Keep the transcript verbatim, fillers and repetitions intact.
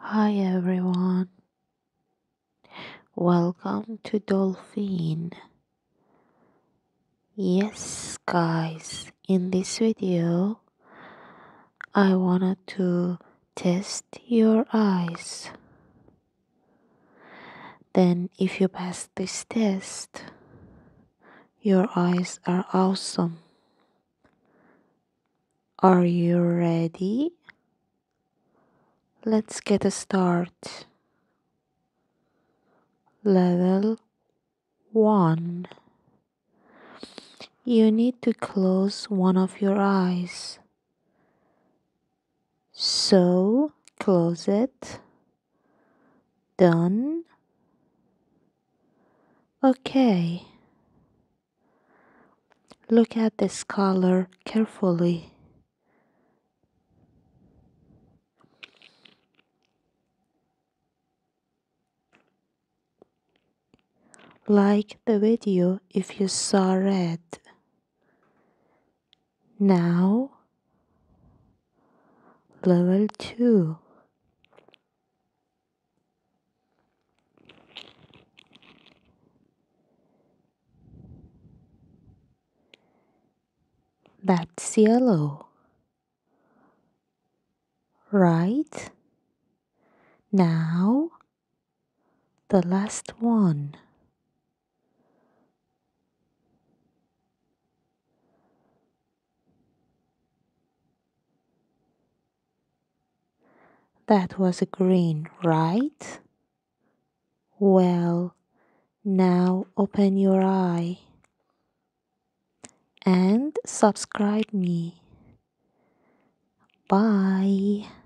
Hi everyone, welcome to Dolphin. Yes, guys, in this video, I wanted to test your eyes. Then, if you pass this test, your eyes are awesome. Are you ready? Let's get a start. Level one. You need to close one of your eyes. So, close it. Done. Okay. Look at this color carefully. Like the video if you saw red. Now, level two. That's yellow. Right? Now, the last one. That was a green, right? Well, now open your eye and subscribe me. Bye.